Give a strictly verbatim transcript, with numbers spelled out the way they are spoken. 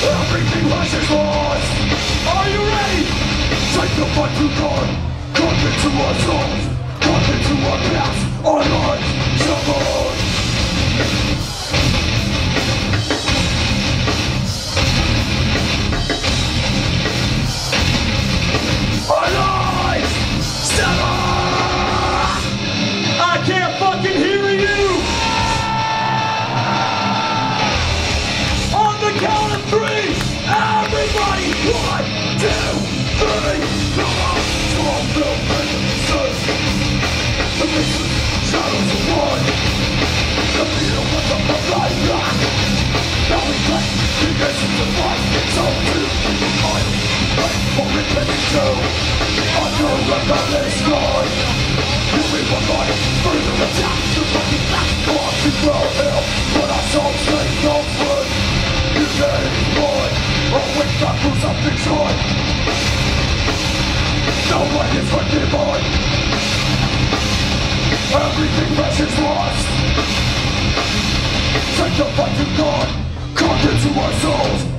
Everything rush is lost. Are you ready? Take the fight to God. Come into our souls. Come into our past. Our lives suffered. Our lives suffered. I can't fucking hear you. On the count of three, everybody, one, two, three, come on, come on, Bill, the mission, shadows of one, the feel of the blood rock. Now we play, the essence of life, so too, I'm ready for repentance too. I know that God is God. You be one life, further attack, the fucking back, go on to grow hell, but our souls stay no foot. You get it, boy, or with the crucifixion. No one is forgiven. Everything fresh is lost. Take the fight to God. Come into our souls.